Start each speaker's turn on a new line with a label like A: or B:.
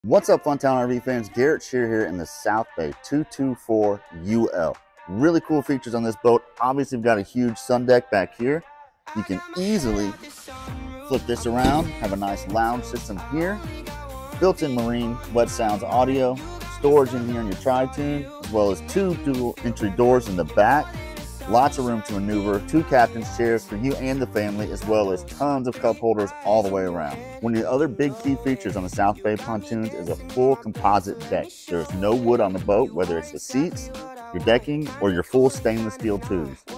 A: What's up, Funtown RV fans? Garrett Shear here in the South Bay 224 UL. Really cool features on this boat. Obviously, we've got a huge sun deck back here. You can easily flip this around, have a nice lounge system here. Built-in marine wet sounds audio, storage in here in your tri-tune, as well as two dual entry doors in the back. Lots of room to maneuver, two captain's chairs for you and the family, as well as tons of cup holders all the way around. One of the other big key features on the South Bay pontoons is a full composite deck. There's no wood on the boat, whether it's the seats, your decking, or your full stainless steel tubes.